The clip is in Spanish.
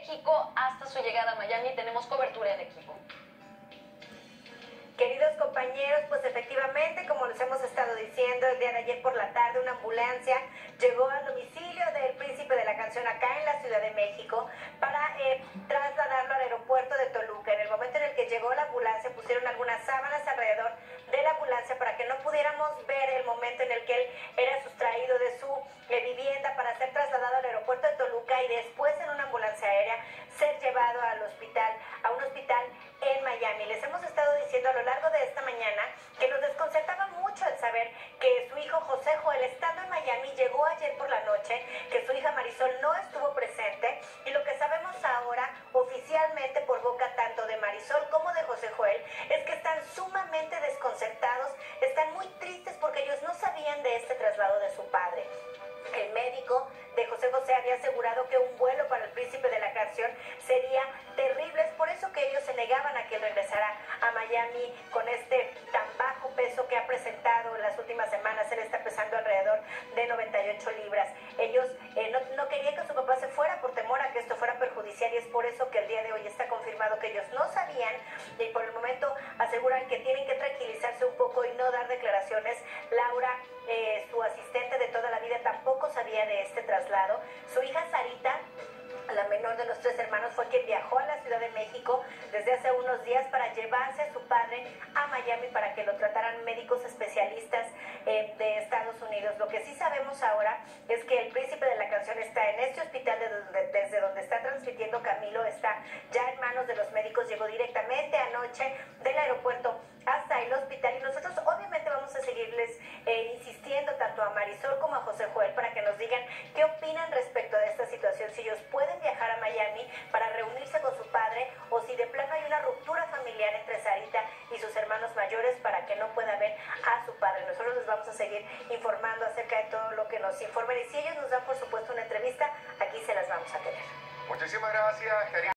México hasta su llegada a Miami. Tenemos cobertura en equipo. Queridos compañeros, pues efectivamente, como les hemos estado diciendo, el día de ayer por la tarde una ambulancia llegó al domicilio del Príncipe de la Canción acá en la Ciudad de México para trasladarlo al aeropuerto de Toluca. En el momento en el que llegó la ambulancia pusieron algunas sábanas alrededor de la ambulancia para que no pudiéramos ver el momento en el que él era sustraído de su vivienda para ser trasladado al aeropuerto de Toluca y después en una ambulancia aérea ser llevado al hospital, a un hospital en Miami. Les hemos estado diciendo a lo largo de esta mañana que nos desconcertaba mucho el saber que su hijo José Joel, estando en Miami, llegó ayer por la noche, que su hija Marisol no estuvo presente, y lo que sabemos ahora oficialmente por boca tanto de Marisol como de José Joel es que están sumamente desconcertados, están muy tristes porque ellos no sabían de este traslado de su padre. El médico de José José había asegurado que un vuelo para el Príncipe de la Canción sería terrible. Es por eso que ellos se negaban a que él regresara a Miami con este tan bajo peso que ha presentado en las últimas semanas. Él está pesando alrededor de 98 libras. Ellos no querían que su papá se fuera por temor a que esto fuera perjudicial, y es por eso que el día de hoy está confirmado que ellos no sabían, y por el momento aseguran que tienen que tranquilizarse un poco y no dar declaraciones. Laura, su asistente de toda la vida, tampoco sabía de este traslado. Su hija Sarita, la menor de los tres hermanos, fue quien viajó a la Ciudad de México desde hace unos días para llevarse a su padre a Miami para que lo trataran médicos especialistas de Estados Unidos. Lo que sí sabemos ahora es que el Príncipe de la Canción está en este hospital desde donde está transmitiendo Camilo, está ya en manos de los médicos, llegó directamente anoche del aeropuerto hasta el hospital, y nosotros obviamente vamos a seguirles insistiendo tanto a Marisol como a José Joel para que nos digan qué opinan respecto de esta situación, si ellos pueden viajar a Miami para reunirse con su padre o si de plano hay una ruptura familiar entre Sarita y sus hermanos mayores para que no pueda ver a su padre. Nosotros les vamos a seguir informando acerca de todo lo que nos informen, y si ellos nos dan por supuesto una entrevista, aquí se las vamos a tener. Muchísimas gracias, querida.